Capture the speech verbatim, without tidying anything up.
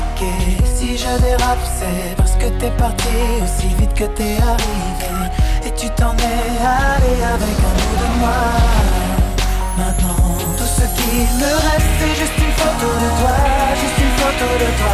remarqué. Si je dérape, c'est parce que t'es parti aussi vite que t'es arrivé. Et tu t'en es allé avec un bout de moi. Maintenant, tout ce qu'il me reste, c'est juste une photo de toi, juste une photo de toi.